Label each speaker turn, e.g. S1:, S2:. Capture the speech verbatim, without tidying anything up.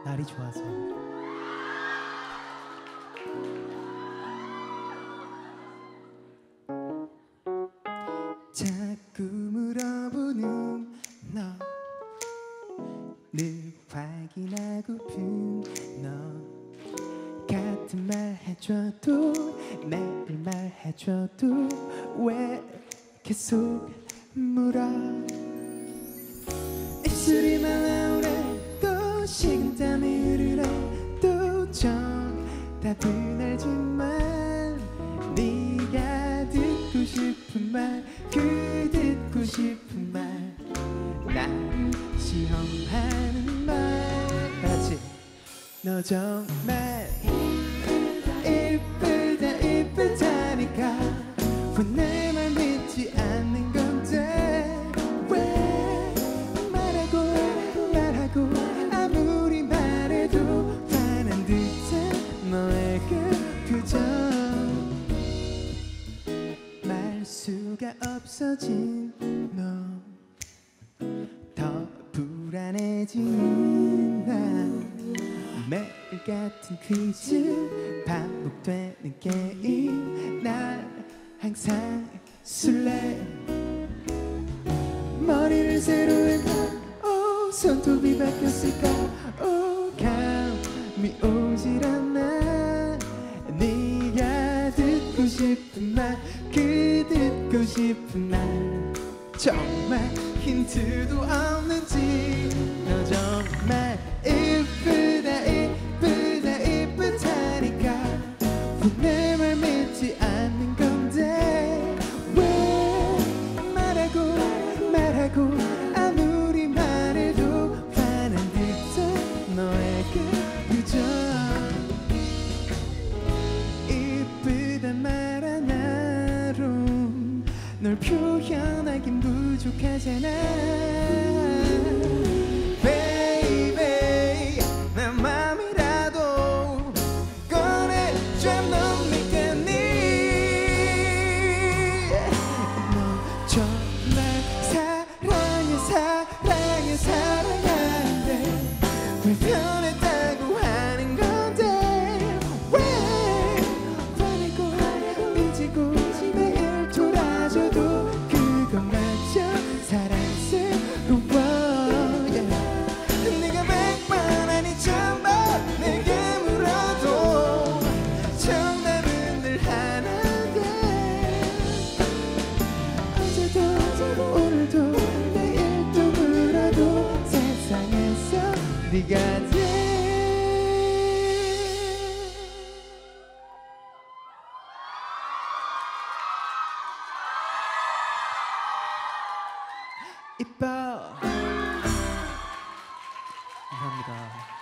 S1: 날이 좋아서. 자꾸 물어보는 너, 늘 확인하고픈 너, 같은 말 해줘도 매일 말해줘도 왜 계속 물어. 입술이 말라오래 또 식은땀이 흐르래 또 정답은 알지만 네가 듣고 싶은 말, 그 듣고 싶은 말, 나를 시험하는 말. 같이 너 정말 이쁘다 이쁘다니까 왜 내 말 믿지 않는 건데 왜 말하고 말하고 아무리 말해도 화난 듯한 너에게 그저 말수가 없어진 너, 더 불안해진 난, 매일 같은 퀴즈 반복되는 게임 날 항상 술래. 머리를 새로 했나 오, 손톱이 바뀌었을까 오, 감이 오질 않아. 네가 듣고 싶은 말, 그 듣고 싶은 말, 정말 힌트도 없는지. 너 정말 이쁘다 이쁘다 이쁘다니까 왜 내 말 믿지 않는 건데 왜 말하고 말하고 아무리 말해도 화난 듯한 너에게 그저 이쁘단 말 하나로 널 표현하긴 부족하잖아. Baby 내 맘이라도 꺼내줘. 넌 믿겠니? 너 정말 사랑해 사랑해 사랑하는데 왜 변했다고 하는 건데 왜 화내고 삐지고 매일 돌아줘도 그것마저 사랑스러워. yeah. 네가 백번 아니 천번 내게 물어도 정답은 늘 하나인데 어제도 오늘도 내일도 물어도 세상에서 네가 돼. 이뻐. 감사합니다.